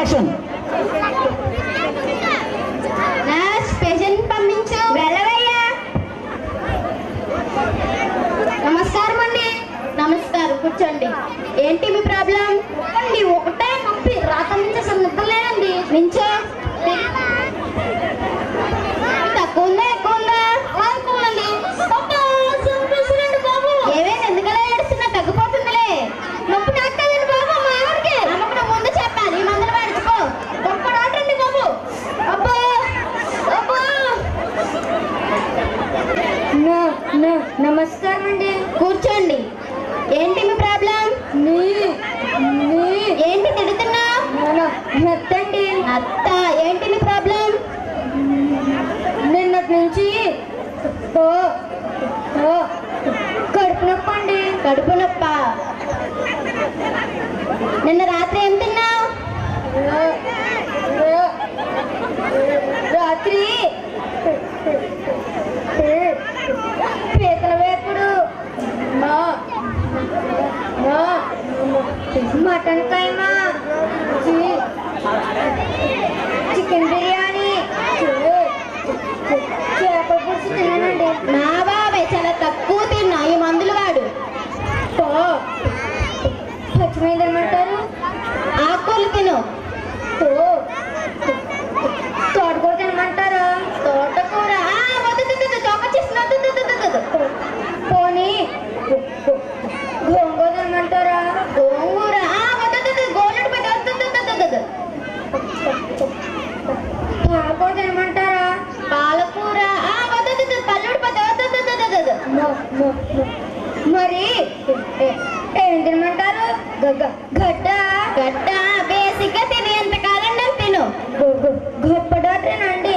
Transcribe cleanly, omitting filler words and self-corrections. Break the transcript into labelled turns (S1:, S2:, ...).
S1: Action.
S2: Patient పంపించు. వెళ్ళవయ్యా. నమస్కారం అండి. నమస్కారం, కూర్చోండి. ఏంటి మీ ప్రాబ్లం? ఒకటే నొప్పి, రాత్రి నుంచి అసలు నిద్రలేదండి. నించో. తక్కువ ఉందా ఎక్కువ ఉందా? ఎక్కువ ఉందండి. ఏమైనా ఎందుకలా ఏడుస్తున్నా? తగ్గిపోతుందిలే. నొప్పి నాకు కదండి బాబు, మా ఎవరికి నమ్మకం ముందు చెప్పాలి. ఈ మందులు వాడుకో. గొప్ప డాక్టర్ అండి బాబు. అబ్బా అబ్బా. నమస్కారం అండి. కూర్చోండి. ఏంటి మీ ప్రాబ్లం? ఏంటి తిడుతున్నా? నత్తండి. నత్త. ఏంటి నీ ప్రాబ్లం? నిన్నటి నుంచి కడుపు నొప్పి అండి. కడుపు నొప్ప. నిన్న రాత్రి ఏం తిన్నావు? రాత్రి పీతల వేపుడు, మటన్ కైమా, చికెన్ బిర్యానీ, చేపల పులుసు తిన్నానండి. నా బాబాయ్ చాలా తక్కువ తిన్నా. ఈ మందులు వాడు. పచ్చిమీద ఏమంటారు? ఆకుకూరలు తిను. తోటకూర తినమంటారా? తోటకూర వద్దు, తోక చేసిన పోనీ గోంగూర తినమంటారా? గోంగూర వద్దు, గోలెడు పెద్ద పాలకూర తినమంటారా? పాలకూర వద్దు, పల్లెడు పెద్ద. మరి ఏం తినమంటారు? గడ్డ. బేసిక్ గా తిని ఎంతకాలం తిను. గొప్ప డాక్టర్ అండి.